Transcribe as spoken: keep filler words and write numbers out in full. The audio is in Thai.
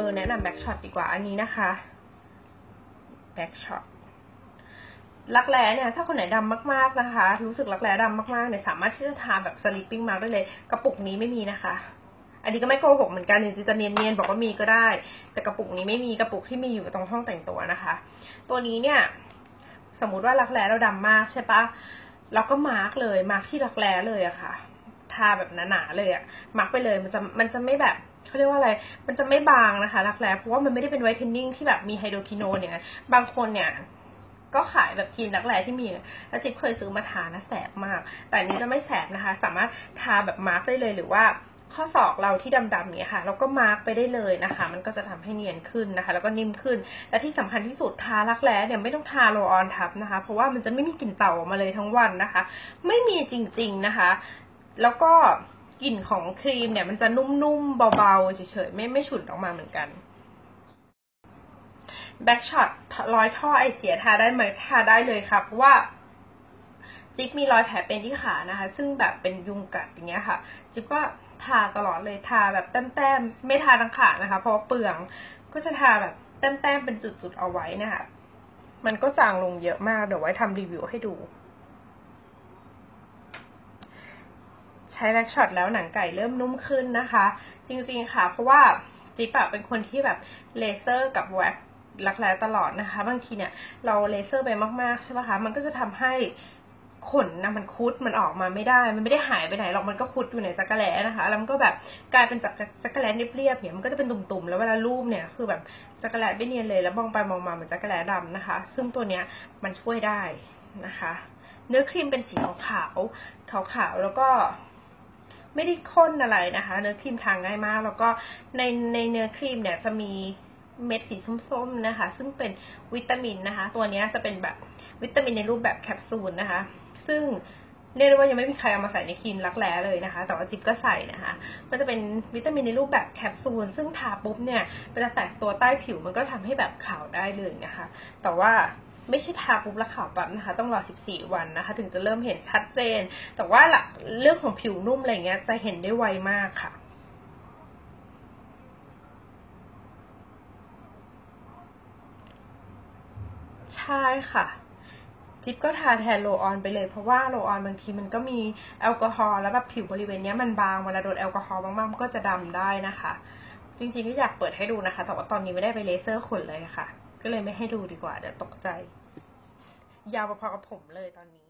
อแนะนำแบ็กช็อตดีกว่าอันนี้นะคะแบ็กช็อตรักแร้เนี่ยถ้าคนไหนดำมากๆนะคะรู้สึกรักแร้ดำมากๆเนี่ยสามารถที่จะทาแบบสลิปปิ้งมาร์กได้เลยกระปุกนี้ไม่มีนะคะอันนี้ก็ไม่โกหกเหมือนกันจริงๆจะเนียนๆบอกว่ามีก็ได้แต่กระปุกนี้ไม่มีกระปุกที่มีอยู่ตรงห้องแต่งตัวนะคะตัวนี้เนี่ยสมมุติว่ารักแร้เราดำมากใช่ปะเราก็มาร์กเลยมาร์กที่รักแร้เลยอะค่ะทาแบบหนาๆเลยอะมาร์กไปเลยมันจะมันจะไม่แบบเขาเรียกว่าอะไรมันจะไม่บางนะคะรักแร้เพราะว่ามันไม่ได้เป็นไวท์เทนนิ่งที่แบบมีไฮโดรคิโนนเนี่ยบางคนเนี่ยก็ขายแบบครีมรักแร้ที่มีแล้วจิ๊บเคยซื้อมาทานะแสบมากแต่อันนี้จะไม่แสบนะคะสามารถทาแบบมาร์กได้เลยหรือว่าข้อศอกเราที่ดำๆเนี่ยค่ะเราก็มาร์กไปได้เลยนะคะมันก็จะทำให้เนียนขึ้นนะคะแล้วก็นิ่มขึ้นและที่สำคัญที่สุดทารักแร้เนี่ยไม่ต้องทาโรลออนทับนะคะเพราะว่ามันจะไม่มีกลิ่นเต่าออกมาเลยทั้งวันนะคะไม่มีจริงๆนะคะแล้วก็กลิ่นของครีมเนี่ยมันจะนุ่มๆเบาๆเฉยๆไม่ไม่ฉุนออกมาเหมือนกันแบ็กช็อตรอยท่อไอเสียทาได้ไหมทาได้เลยค่ะเพราะว่าจิ๊บมีรอยแผลเป็นที่ขานะคะซึ่งแบบเป็นยุงกัดอย่างเงี้ยค่ะจิ๊บก็ทาตลอดเลยทาแบบแต้มๆไม่ทาทั้งขานะคะเพราะเปลืองก็จะทาแบบแต้มๆเป็นจุดๆเอาไว้นะคะมันก็จางลงเยอะมากเดี๋ยวไว้ทำรีวิวให้ดูใช้แบ็กช็อตแล้วหนังไก่เริ่มนุ่มขึ้นนะคะจริงๆค่ะเพราะว่าจิ๊บเป็นคนที่แบบเลเซอร์กับแว็กรักแร้ตลอดนะคะบางทีเนี่ยเราเลเซอร์ไปมากๆใช่ไหมคะมันก็จะทำให้ขนนะมันคุดมันออกมาไม่ได้มันไม่ได้หายไปไหนหรอกมันก็คุดอยู่ในจักรแร้นะคะแล้วมันก็แบบกลายเป็นจักจักรแร้เรียบๆเนี่ยมันก็จะเป็นตุ่มๆแล้วเวลาลูบเนี่ยคือแบบจักรแร้ไม่เนียนเลยแล้วมองไปมองมาเหมือนจักรแร้ดำนะคะซึ่งตัวเนี้ยมันช่วยได้นะคะเนื้อครีมเป็นสีขาวขาวๆแล้วก็ไม่ได้ข้นอะไรนะคะเนื้อครีมทาง่ายมากแล้วก็ในในเนื้อครีมเนี่ยจะมีเม็ดสีส้มๆนะคะซึ่งเป็นวิตามินนะคะตัวนี้จะเป็นแบบวิตามินในรูปแบบแคปซูลนะคะซึ่งเรียกได้ว่ายังไม่มีใครเอามาใส่ในครีมรักแร้เลยนะคะแต่ว่าจิ๊บก็ใส่นะคะมันจะเป็นวิตามินในรูปแบบแคปซูลซึ่งทาปุ๊บเนี่ยเวลาแตกตัวใต้ผิวมันก็ทำให้แบบขาวได้เลยนะคะแต่ว่าไม่ใช่ทาปุ๊บแล้วขาวแบบนะคะต้องรอสิบสี่วันนะคะถึงจะเริ่มเห็นชัดเจนแต่ว่าหลักเรื่องของผิวนุ่มอะไรเงี้ยจะเห็นได้ไวมากค่ะใช่ค่ะจิ๊บก็ทาแทนโรลออนไปเลยเพราะว่าโรลออนบางทีมันก็มีแอลกอฮอล์แล้วแบบผิวบริเวณนี้มันบางเวลาโดนแอลกอฮอล์มากๆมันก็จะดำได้นะคะจริงๆก็อยากเปิดให้ดูนะคะแต่ว่าตอนนี้ไม่ได้ไปเลเซอร์ขนเลยค่ะก็เลยไม่ให้ดูดีกว่าเดี๋ยวตกใจยาวพอๆกับผมเลยตอนนี้